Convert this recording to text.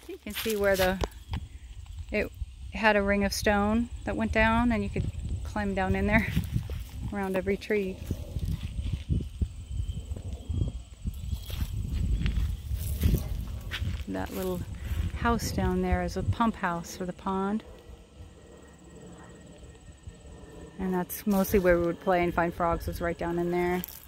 You can see where it had a ring of stone that went down, and you could climb down in there around every tree. That little house down there is a pump house for the pond. And that's mostly where we would play and find frogs, was right down in there.